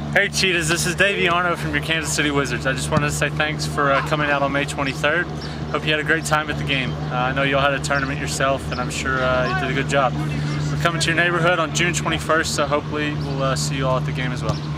Hey Cheetahs, this is Davey Arnaud from your Kansas City Wizards. I just wanted to say thanks for coming out on May 23rd. Hope you had a great time at the game. I know you all had a tournament yourself, and I'm sure you did a good job. We're coming to your neighborhood on June 21st, so hopefully we'll see you all at the game as well.